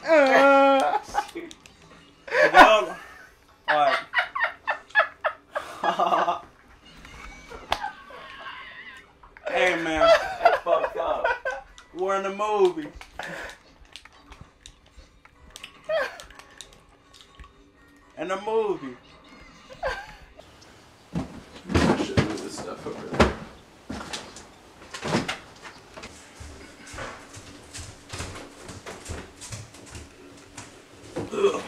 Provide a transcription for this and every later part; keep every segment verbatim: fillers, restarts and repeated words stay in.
Uh. Alright. Hey man, that's fucked up. We're in the movie. In the movie. I should move this stuff over there. Ugh.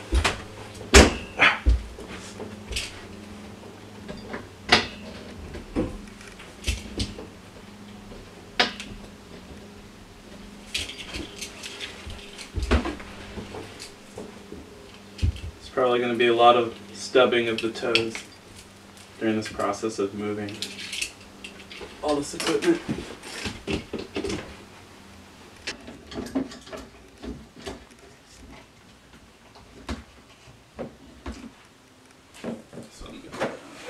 Probably going to be a lot of stubbing of the toes during this process of moving all this equipment. So I'm gonna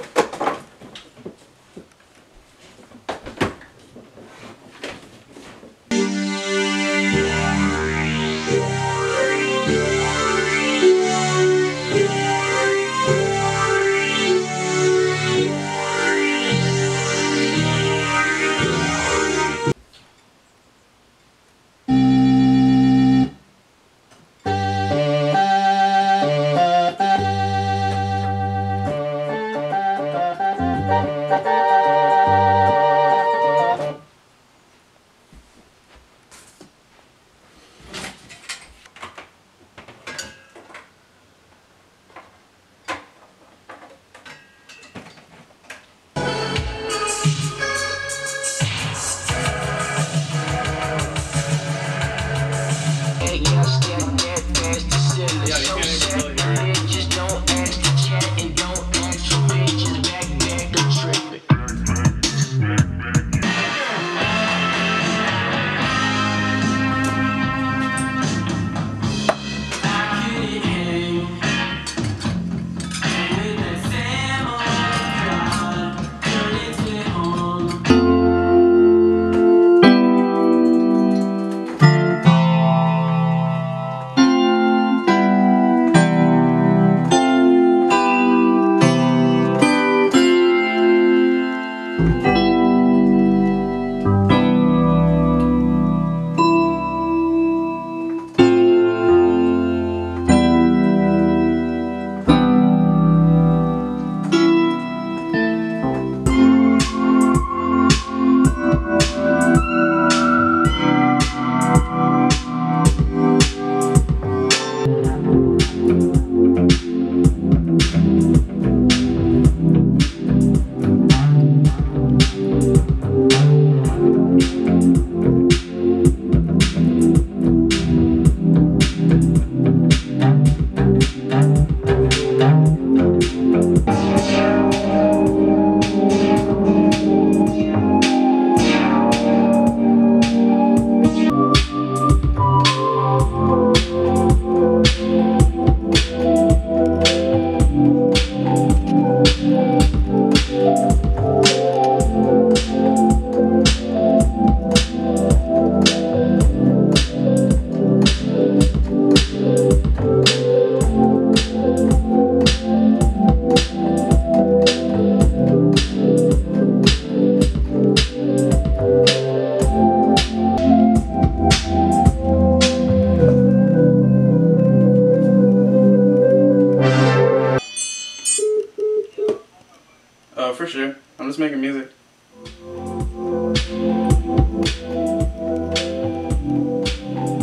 Oh, for sure. I'm just making music.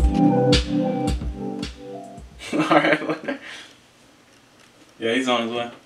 Alright. Yeah, he's on his way.